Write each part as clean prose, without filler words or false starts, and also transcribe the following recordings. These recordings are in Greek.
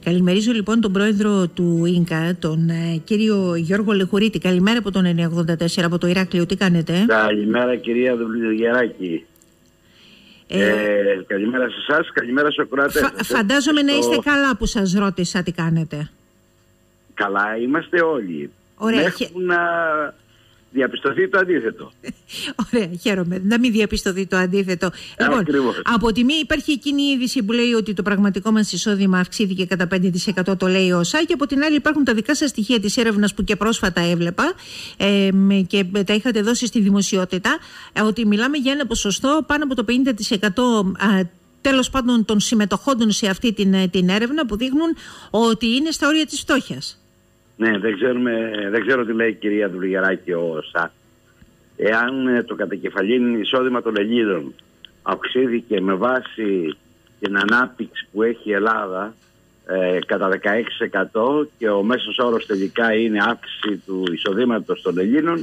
Καλημερίζω λοιπόν τον πρόεδρο του ΙΝΚΑ, τον κύριο Γιώργο Λεχουρίτη. Καλημέρα από τον 984 από το Ηράκλειο. Τι κάνετε? Καλημέρα κυρία Δουλγεράκη. Καλημέρα σε εσάς, καλημέρα στους ακροατές. Φαντάζομαι να είστε καλά που σας ρώτησα τι κάνετε. Καλά είμαστε όλοι. Ωραία. Έχουν να διαπιστωθεί το αντίθετο. Ωραία, χαίρομαι. Να μην διαπιστωθεί το αντίθετο. Λοιπόν, από τη μία υπάρχει εκείνη η είδηση που λέει ότι το πραγματικό μας εισόδημα αυξήθηκε κατά 5%, το λέει ο ΩΣΑ, και από την άλλη υπάρχουν τα δικά σας στοιχεία της έρευνας που και πρόσφατα έβλεπα και τα είχατε δώσει στη δημοσιότητα, ότι μιλάμε για ένα ποσοστό πάνω από το 50% τέλος πάντων των συμμετοχόντων σε αυτή την έρευνα, που δείχνουν ότι είναι στα όρια της φτώχειας. Ναι, δεν ξέρω τι λέει η κυρία Δουλγεράκη ο ΩΣΑ. Εάν το κατακεφαλήν εισόδημα των Ελλήνων αυξήθηκε με βάση την ανάπτυξη που έχει η Ελλάδα κατά 16% και ο μέσος όρος τελικά είναι αύξηση του εισοδήματος των Ελλήνων,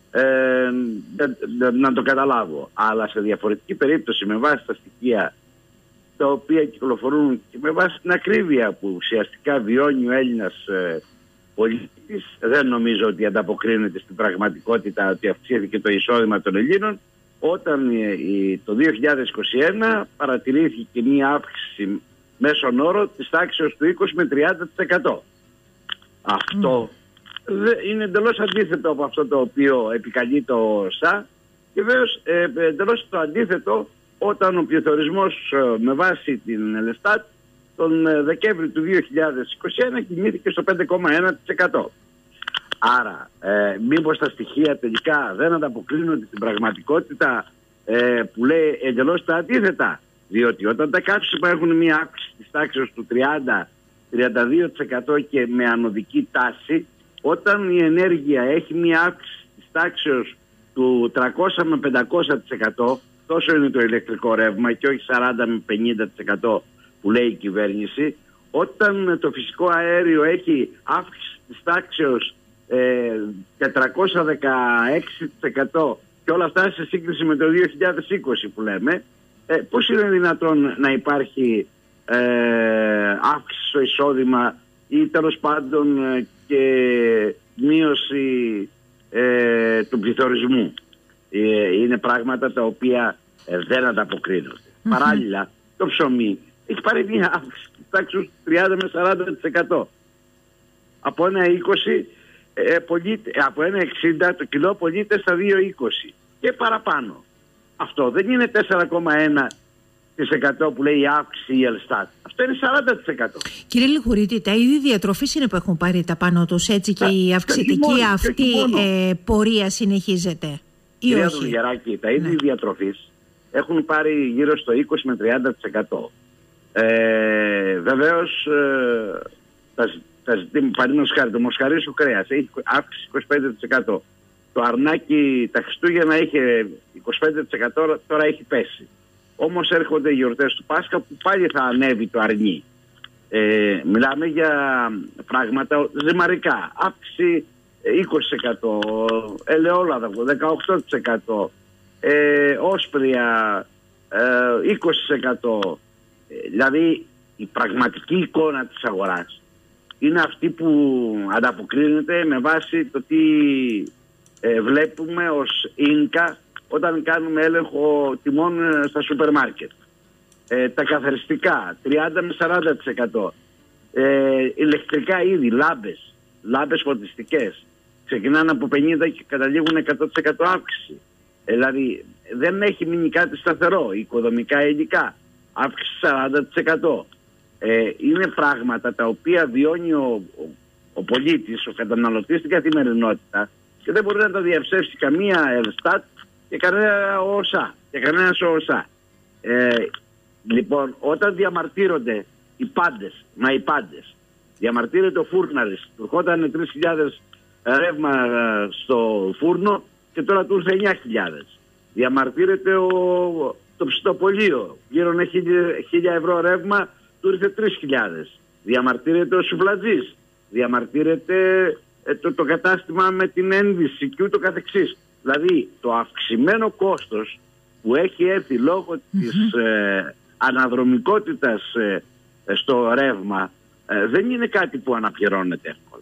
να το καταλάβω. Αλλά σε διαφορετική περίπτωση, με βάση τα στοιχεία τα οποία κυκλοφορούν και με βάση την ακρίβεια που ουσιαστικά βιώνει ο Έλληνας πολίτης, δεν νομίζω ότι ανταποκρίνεται στην πραγματικότητα ότι αυξήθηκε το εισόδημα των Ελλήνων, όταν το 2021 παρατηρήθηκε μία αύξηση μέσον όρο της τάξης του 20 με 30%. Αυτό είναι εντελώς αντίθετο από αυτό το οποίο επικαλεί το ΩΣΑ, και βέβαιως εντελώς το αντίθετο όταν ο πληθωρισμός με βάση την Ελστάτ τον Δεκέμβρη του 2021 κινήθηκε στο 5,1%. Άρα, μήπως τα στοιχεία τελικά δεν ανταποκρίνονται στην πραγματικότητα που λέει εντελώς τα αντίθετα? Διότι όταν τα κάψιμα έχουν μια αύξηση της τάξης του 30-32% και με ανωδική τάση, όταν η ενέργεια έχει μια αύξηση της τάξης του 300 με 500%, τόσο είναι το ηλεκτρικό ρεύμα και όχι 40 με 50% που λέει η κυβέρνηση, όταν το φυσικό αέριο έχει αύξηση της τάξεως 416% και όλα αυτά σε σύγκριση με το 2020 που λέμε, πώς είναι δυνατόν να υπάρχει αύξηση στο εισόδημα ή τέλος πάντων και μείωση του πληθωρισμού? Είναι πράγματα τα οποία δεν ανταποκρίνονται. Παράλληλα, το ψωμί έχει πάρει μια αύξηση της τάξης 30 με 40%. Από ένα 60 το κιλό πωλείται στα 2,20 και παραπάνω. Αυτό δεν είναι 4,1% που λέει η αύξηση η Ελστάτ. Αυτό είναι 40%. Κύριε Λεχουρίτη, τα είδη διατροφής είναι που έχουν πάρει τα πάνω τους, έτσι, και η αυξητική αυτή πορεία συνεχίζεται? Κυρία Δουλγεράκη, τα είδη διατροφής έχουν πάρει γύρω στο 20 με 30%. Βεβαίως τα ζητήματα, παραδείγματος χάρη, το μοσχαρίσιο κρέας έχει αύξηση 25%. Το αρνάκι τα Χριστούγεννα είχε 25%, τώρα έχει πέσει. Όμως έρχονται οι γιορτές του Πάσχα που πάλι θα ανέβει το αρνί. Μιλάμε για πράγματα ζυμαρικά, αύξηση 20%, ελαιόλαδα 18%, όσπρια 20%. Δηλαδή η πραγματική εικόνα της αγοράς είναι αυτή που ανταποκρίνεται με βάση το τι βλέπουμε ως ΙΝΚΑ όταν κάνουμε έλεγχο τιμών στα σούπερ μάρκετ. Τα καθαριστικά 30 με 40%. Ηλεκτρικά είδη, λάμπες φωτιστικές ξεκινάνε από 50 και καταλήγουν 100% αύξηση. Δηλαδή δεν έχει μείνει κάτι σταθερό. Οικοδομικά υλικά αύξηση 40%. Είναι πράγματα τα οποία βιώνει ο πολίτης, ο καταναλωτής στην καθημερινότητα και δεν μπορεί να τα διαψεύσει καμία Ελστάτ και κανένα ΩΣΑ. Λοιπόν, όταν διαμαρτύρονται οι πάντες, διαμαρτύρεται ο φούρναρης, του ερχόταν 3.000 ρεύμα στο φούρνο και τώρα του ήρθε 9.000. Διαμαρτύρεται το ψητοπολείο, γύρω είναι 1.000 ευρώ ρεύμα, του ήρθε 3.000. Διαμαρτύρεται ο σουβλατζής, διαμαρτύρεται το κατάστημα με την ένδυση και ούτω καθεξής. Δηλαδή το αυξημένο κόστος που έχει έρθει λόγω της αναδρομικότητας στο ρεύμα δεν είναι κάτι που αναπληρώνεται εύκολα.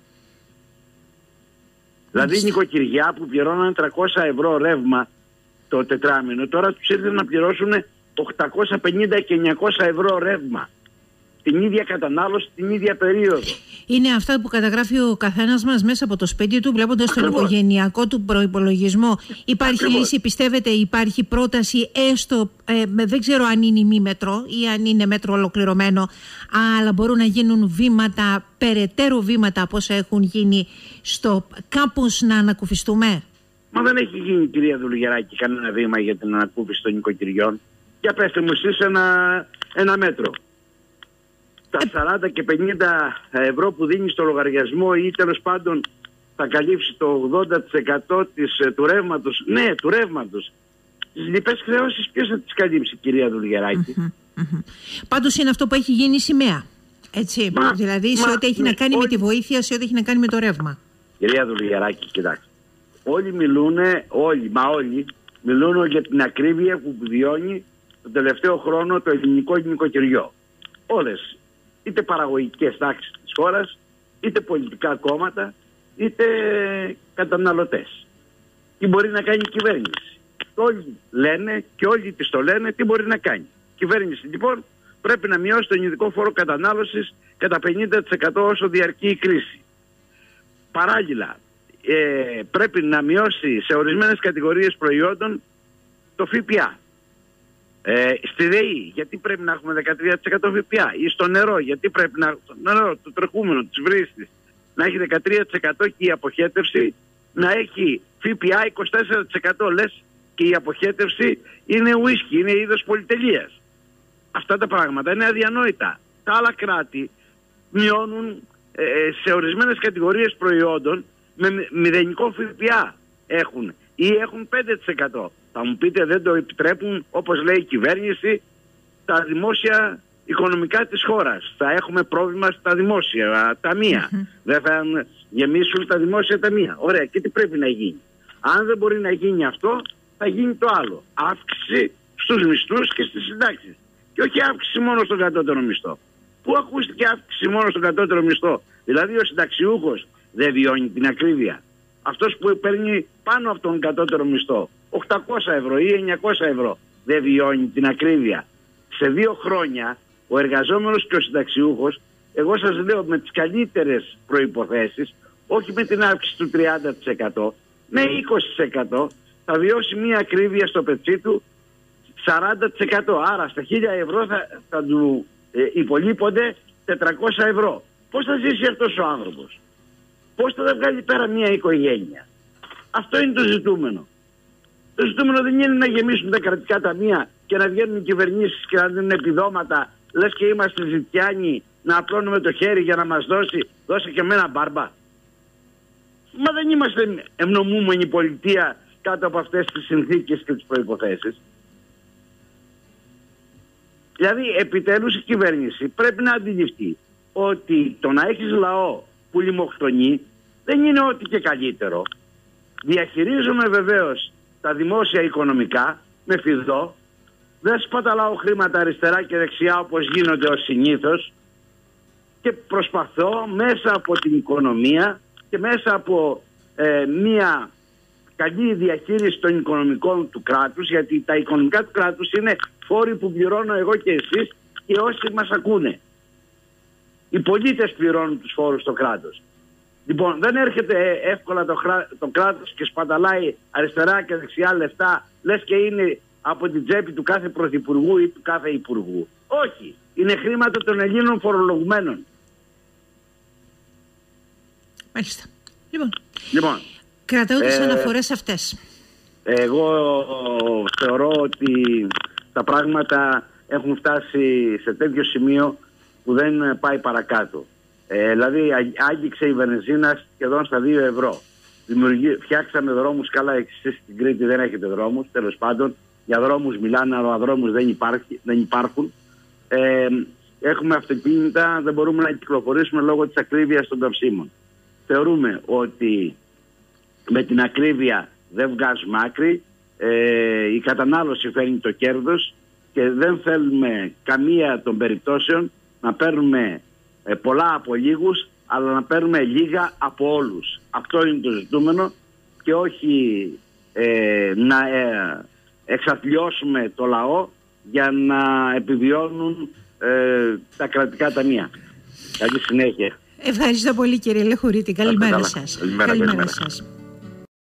Δηλαδή οι νοικοκυριά που πληρώναν 300 ευρώ ρεύμα το τετράμινο, τώρα τους ήρθε να πληρώσουν 850 και 900 ευρώ ρεύμα. Την ίδια κατανάλωση, την ίδια περίοδο. Είναι αυτά που καταγράφει ο καθένας μας μέσα από το σπίτι του, βλέποντας τον οικογενειακό του προϋπολογισμό. Υπάρχει λύση, πιστεύετε, υπάρχει πρόταση, έστω, δεν ξέρω αν είναι ημίμετρο ή αν είναι μέτρο ολοκληρωμένο, αλλά μπορούν να γίνουν βήματα, περαιτέρω βήματα από όσα έχουν γίνει, στο κάπως να ανακουφιστούμε? Μα δεν έχει γίνει, κυρία Δουλουγεράκη, κανένα βήμα για την ανακούφιση των νοικοκυριών. Για πέστε μου εσείς ένα μέτρο. Τα 40 και 50 ευρώ που δίνει στο λογαριασμό ή τέλος πάντων θα καλύψει το 80% του ρεύματος. Ναι, του ρεύματος. Τις λοιπές χρεώσεις ποιος θα τις καλύψει, κυρία Δουλουγεράκη? Πάντως είναι αυτό που έχει γίνει σημαία. Έτσι, δηλαδή σε ό,τι έχει να κάνει με τη βοήθεια, σε ό,τι έχει να κάνει με το ρεύμα. Κυρία Δουλουγεράκη, κοιτάξτε. Όλοι μιλούν για την ακρίβεια που βιώνει τον τελευταίο χρόνο το ελληνικό νοικοκυριό. Όλες. Είτε παραγωγικές τάξεις της χώρας, είτε πολιτικά κόμματα, είτε καταναλωτές. Τι μπορεί να κάνει η κυβέρνηση? Όλοι λένε και όλοι της το λένε τι μπορεί να κάνει. Η κυβέρνηση λοιπόν πρέπει να μειώσει τον ειδικό φόρο κατανάλωσης κατά 50% όσο διαρκεί η κρίση. Παράλληλα, πρέπει να μειώσει σε ορισμένες κατηγορίες προϊόντων το ΦΠΑ. Στη ΔΕΗ, γιατί πρέπει να έχουμε 13% ΦΠΑ? Ή στο νερό, γιατί πρέπει να το νερό, το τρεχούμενο της βρύστης, να έχει 13% και η αποχέτευση να έχει ΦΠΑ 24%? Λες και η αποχέτευση είναι ουίσκι, είναι είδος πολυτελείας. Αυτά τα πράγματα είναι αδιανόητα. Τα άλλα κράτη μειώνουν σε ορισμένες κατηγορίες προϊόντων με μηδενικό ΦΠΑ έχουν ή έχουν 5%. Θα μου πείτε, δεν το επιτρέπουν, όπως λέει η κυβέρνηση, τα δημόσια οικονομικά της χώρας. Θα έχουμε πρόβλημα στα δημόσια ταμεία. Δεν θα γεμίσουν τα δημόσια ταμεία. Ωραία, και τι πρέπει να γίνει? Αν δεν μπορεί να γίνει αυτό, θα γίνει το άλλο. Αύξηση στους μισθούς και στις συντάξεις. Και όχι αύξηση μόνο στον κατώτερο μισθό. Πού ακούστηκε αύξηση μόνο στον κατώτερο μισθό? Δηλαδή ο συνταξιούχος δεν βιώνει την ακρίβεια? Αυτός που παίρνει πάνω από τον κατώτερο μισθό 800 ευρώ ή 900 ευρώ δεν βιώνει την ακρίβεια? Σε 2 χρόνια ο εργαζόμενος και ο συνταξιούχος, εγώ σας λέω, με τις καλύτερες προϋποθέσεις, όχι με την αύξηση του 30%, με 20% θα βιώσει μια ακρίβεια στο πετσί του 40%. Άρα στα 1000 ευρώ θα του υπολείπονται 400 ευρώ. Πώς θα ζήσει αυτός ο άνθρωπος? Πώς θα βγάλει πέρα μια οικογένεια? Αυτό είναι το ζητούμενο. Το ζητούμενο δεν είναι να γεμίσουν τα κρατικά ταμεία και να βγαίνουν οι κυβερνήσεις και να δίνουν επιδόματα, λες και είμαστε ζητιάνοι, να απλώνουμε το χέρι για να μας δώσε και εμένα μπάρμπα. Μα δεν είμαστε ευνομούμενη πολιτεία κάτω από αυτές τις συνθήκες και τις προϋποθέσεις. Δηλαδή επιτέλους η κυβέρνηση πρέπει να αντιληφθεί ότι το να έχεις λαό που λιμοκτονεί δεν είναι ό,τι και καλύτερο. Διαχειρίζομαι βεβαίως τα δημόσια οικονομικά με φιδό, δεν σπαταλάω χρήματα αριστερά και δεξιά όπως γίνονται ως συνήθως και προσπαθώ μέσα από την οικονομία και μέσα από μια καλή διαχείριση των οικονομικών του κράτους, γιατί τα οικονομικά του κράτους είναι φόροι που πληρώνω εγώ και εσείς και όσοι μας ακούνε. Οι πολίτες πληρώνουν τους φόρους στο κράτος. Λοιπόν, δεν έρχεται εύκολα το κράτος και σπαταλάει αριστερά και δεξιά λεφτά, λες και είναι από την τσέπη του κάθε πρωθυπουργού ή του κάθε υπουργού. Όχι, είναι χρήματα των Ελλήνων φορολογουμένων. Μάλιστα. Λοιπόν, κρατάω τις αναφορές αυτές. Εγώ θεωρώ ότι τα πράγματα έχουν φτάσει σε τέτοιο σημείο που δεν πάει παρακάτω. Δηλαδή άγγιξε η βενζίνα σχεδόν στα 2 ευρώ. Φτιάξαμε δρόμους, καλά εσείς στην Κρήτη δεν έχετε δρόμους, τέλος πάντων για δρόμους μιλάνε, αλλά δρόμους δεν υπάρχουν. Έχουμε αυτοκίνητα, δεν μπορούμε να κυκλοφορήσουμε λόγω της ακρίβειας των καυσίμων. Θεωρούμε ότι με την ακρίβεια δεν βγάζουμε άκρη, η κατανάλωση φέρνει το κέρδος και δεν θέλουμε καμία των περιπτώσεων να παίρνουμε πολλά από λίγους, αλλά να παίρνουμε λίγα από όλους. Αυτό είναι το ζητούμενο, και όχι να εξαθλιώσουμε το λαό για να επιβιώνουν τα κρατικά ταμεία. Καλή συνέχεια. Ευχαριστώ πολύ, κύριε Λεχουρίτη. Καλημέρα σας. Καλημέρα σας.